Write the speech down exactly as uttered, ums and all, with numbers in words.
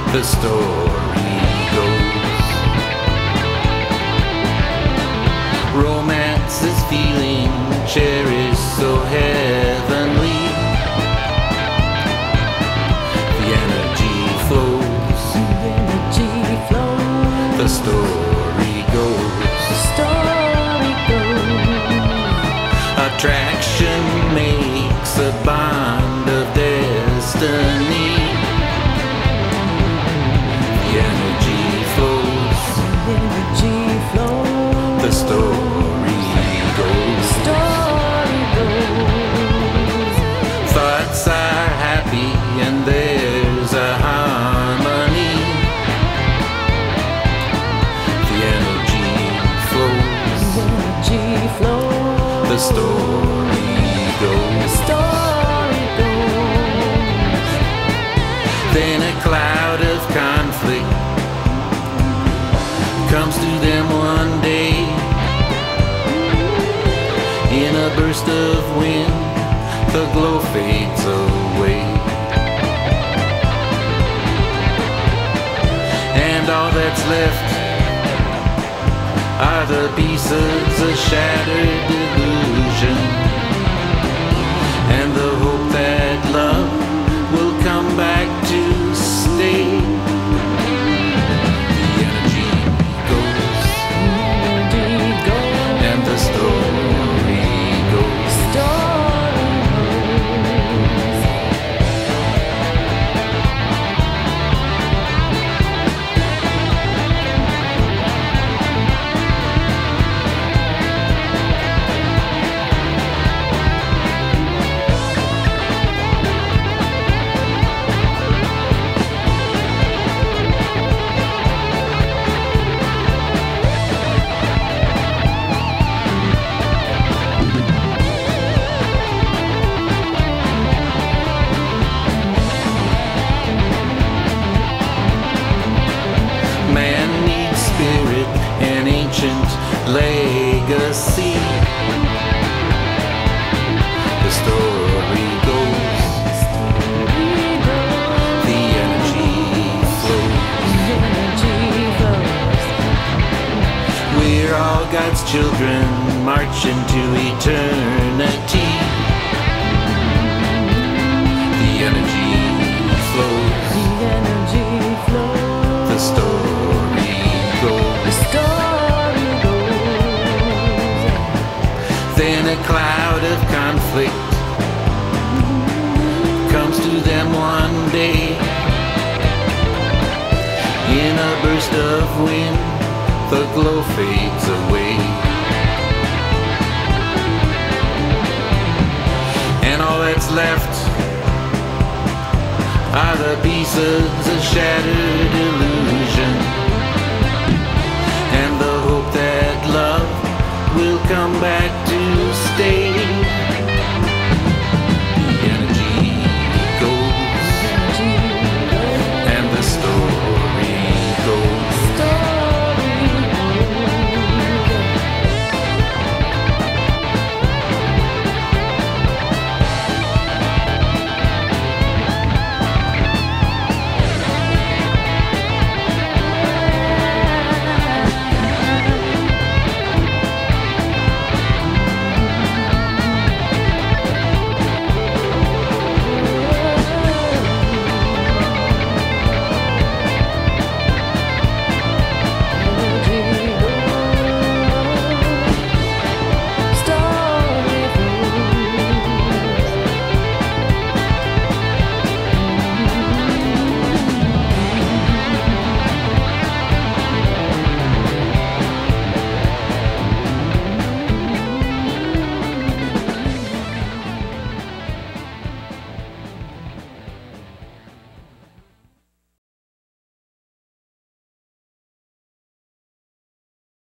the story goes. Romance is feeling cherished so heavenly. The energy flows, the energy flows. The story goes. The story goes. Attraction makes a bond of destiny. The energy flows, The energy flows. the story goes. Story goes. Thoughts are happy and there's a harmony. The energy flows, The energy flows. the story goes. Story goes. Then a cloud of conflict comes to them one day. In a burst of wind, the glow fades away. And all that's left are the pieces of shattered illusion, and the hope that love will come back to stay. The energy goes, The energy goes. and the story goes. Story goes. Man needs spirit and ancient legacy. The story goes, Story goes. the energy flows. The energy flows. We're all God's children marching to eternity. The energy flows, The energy flows. the story goes. The story goes. Then a cloud of conflict comes to them one day. In a burst of wind, the glow fades away. And all that's left are the pieces of shattered illusion, and the hope that love will come back to stay.